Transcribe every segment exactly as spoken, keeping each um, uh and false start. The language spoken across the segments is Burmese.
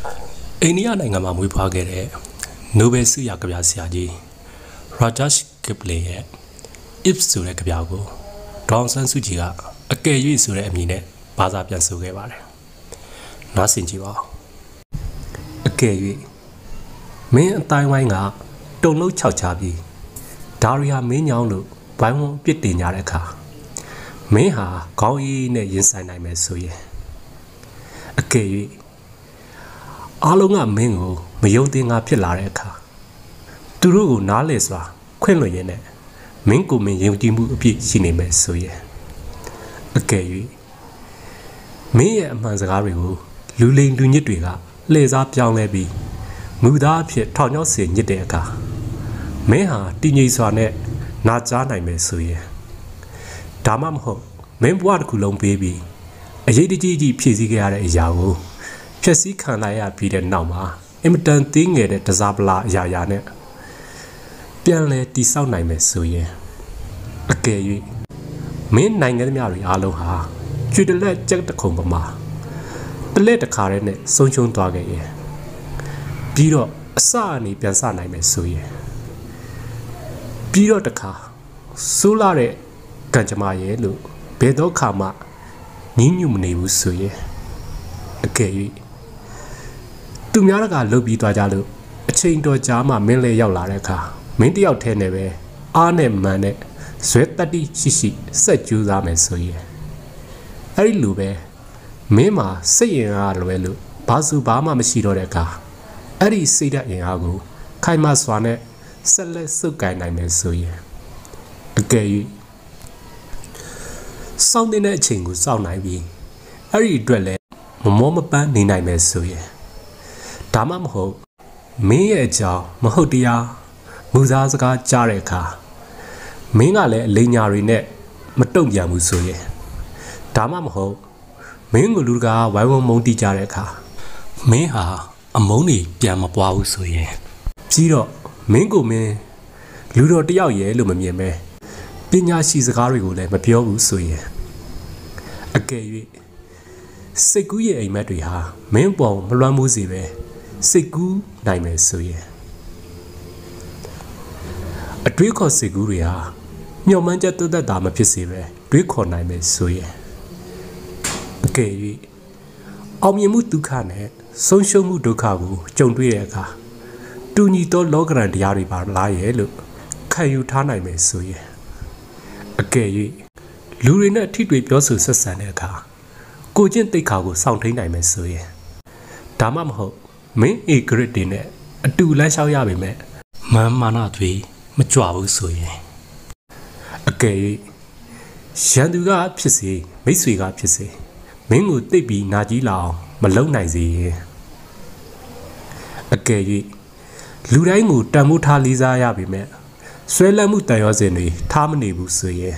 အိန္ဒိယနိုင်ငံမှာမွေးဖွားခဲ့တဲ့နိုဘယ်ဆုရကဗျာဆရာကြီးရာဂျတ်ကစ်ပလင်ရဲ့ If ဆိုတဲ့ကဗျာကိုဒေါအောင်ဆန်းစုကြည်ကအကယ်၍ဆိုတဲ့အမည်နဲ့ဘာသာပြန်ဆိုခဲ့ပါတယ်။နားဆင်ကြည့်ပါဦး။အကယ်၍မင်းအတိုင်းဝိုင်းကတုံလုံးခြောက်ချပြီးဒါရီဟာမင်းညောင်းလို့ဘိုင်းဝန်းပြစ်တင်ကြတဲ့အခါမင်းဟာခေါင်းရည်နဲ့ရင်ဆိုင်နိုင်မယ်ဆိုရင်အကယ်၍အားလုံးကမင်းကိုမယုံသင်ငါဖြစ်လာတဲ့အခါသူတို့ကိုနားလေစွာခွင့်လွှတ်ရင်းနဲ့မင်းကိုမင်းယုံကြည်မှုအပြည့်ရှိနေမယ်ဆိုရင်အကယ်၍မင်းရဲ့အမှန်စကားတွေကိုလူလိမ်လူညစ်တွေကလှည့်စားပြောင်းလဲပြီးမူသားအဖြစ်ထောင်ချောက်စေညစ်တဲ့အခါမင်းဟာတည်ငြိမ်စွာနဲ့နာကြားနိုင်မယ်ဆိုရင်ဒါမှမဟုတ်မင်းဘဝတစ်ခုလုံးပေးပြီးအရေးတကြီးကြီးဖြည့်ဆည်းခဲ့ရတဲ့အရာကိုဖြည့်ဆည်းခံလိုက်ရပြီးတဲ့နောက်မှာအင်မတန်သေးငယ်တဲ့တစားပလာအရာရာနဲ့ပြန်လဲတိဆောက်နိုင်မယ်ဆိုရင်အကယ်၍မင်းနိုင်ငံသားများတွေအားလုံးဟာကျွတ်တလက်ကြက်တခုံပမာတလက်တခါတည်းနဲ့ဆုံးရှုံးသွားခဲ့ရင်ပြီးတော့အစအနေပြန်စနိုင်မယ်ဆိုရင်ပြီးတော့တခါဆိုးလာတဲ့ကံကြမ္မာရဲ့လို့ဘယ်တော့ခါမှညှဉ်းညူမနေဘူးဆိုရင်အကယ်၍သူများတကလှုပ်ပြီးသွားကြလို့အချိန်တော်ကြာမှမင်းလဲရောက်လာတဲ့အခါမင်းတယောက်ထဲနဲ့ပဲအားနဲ့မှန်နဲ့ဇွဲတတိရှိရှိစက်ကြိုးစားမယ်ဆိုရင်အဲ့ဒီလိုပဲမင်းမှာစိတ်ရင်အားလွယ်လို့ဘာစုဘာမှမရှိတော့တဲ့အခါအဲ့ဒီစိတ်ဓာတ်ရင်အားကိုခိုင်မာစွာနဲ့ဆက်လက်စုပ်ကိုင်နိုင်မယ်ဆိုရင်အကယ်၍စောင့်တဲ့အချိန်ကိုစောင့်နိုင်ပြီးအဲ့ဒီအတွက်လည်းမမောမပန်းနေနိုင်မယ်ဆိုရင်ဒါမှမဟုတ်မင်းရဲ့အကြောင်းမဟုတ်တရားမူစားစကားကြားတဲ့အခါမင်းကလည်းအလိညာတွေနဲ့မတုံ့ပြန်ဘူးဆိုရင်ဒါမှမဟုတ်မင်းကိုလူကဝိုင်းဝန်းမုန်းတီးကြတဲ့အခါမင်းဟာအမုန်းတွေပြန်မပွားဘူးဆိုရင်ပြီးတော့မင်းကိုမင်းလူတော်တယောက်ရဲ့လို့မမြင်ပဲပညာရှိစကားတွေကိုလည်းမပြောဘူးဆိုရင်အကယ်၍စိတ်ကူးရဲ့အိမ်မက်တွေဟာမင်းပေါ်မလွှမ်းမိုးစေပဲစိတ်ကူးနိုင်မယ်ဆိုရင်အတွေးခေါ်စိတ်ကူးတွေဟာမျှော်မှန်းချက်သက်သက်သာမဖြစ်စေပဲတွေးခေါ်နိုင်မယ်ဆိုရင်အကယ်၍အောင်မြင်မှုဒုက္ခနဲ့ဆုံးရှုံးမှုဒုက္ခကိုကြုံတွေ့တဲ့အခါတူညီသောလောကရန်တရားတွေပါလားရဲ့လို့ခံယူထားနိုင်မယ်ဆိုရင်အကယ်၍လူတွေနဲ့ထိတွေ့ပြောဆိုဆက်ဆံတဲ့အခါကိုကျင့်သိက္ခာကိုစောင့်ထိန်နိုင်မယ်ဆိုရင်ဒါမှမဟုတ်မင်းဧကရစ်တွေနဲ့အတူလမ်းလျှောက်ရပေမဲ့မန်မာနတွေမကြွဘူးဆိုရင်အကယ်၍ရန်သူကဖြစ်စေမိတ်ဆွေကဖြစ်စေမင်းကိုသိပ်ပြီးနာကြီးလာအောင်မလုံနိုင်စေရင်အကယ်၍လူတိုင်းကိုတန်ဖိုးထားလေးစားရပေမဲ့ဆွဲလန်းမှုတန်ရောစင်တွေထားမနေဘူးဆိုရင်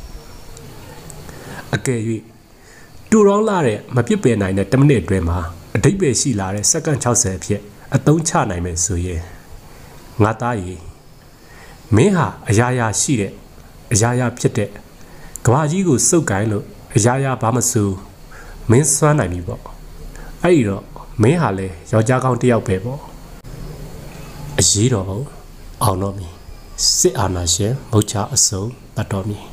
အကယ်၍တူရောင်းလာတဲ့မပြစ်ပယ်နိုင်တဲ့တစ်မိနစ်အတွင်းမှာအဓိပ္ပာယ်ရှိလာတဲ့စက္ကန့်၆၀အဖြစ်အသုံးချနိုင်မယ်ဆိုရင်ငါသားကြီးမင်းဟာအရာရာရှိတဲ့အရာရာဖြစ်တဲ့ကဘာကြီးကိုစုပ်ကိုင်းလို့အရာရာဘာမဆိုမင်းစွမ်းနိုင်ပြီပေါ့အဲ့ဒီတော့မင်းဟာလေယောက်ျားကောင်းတစ်ယောက်ပဲပေါ့အရေးတော်အောင်တော့မီစစ်အာဏာရှင်မုတ်ချအစုံတတ်တော်မီ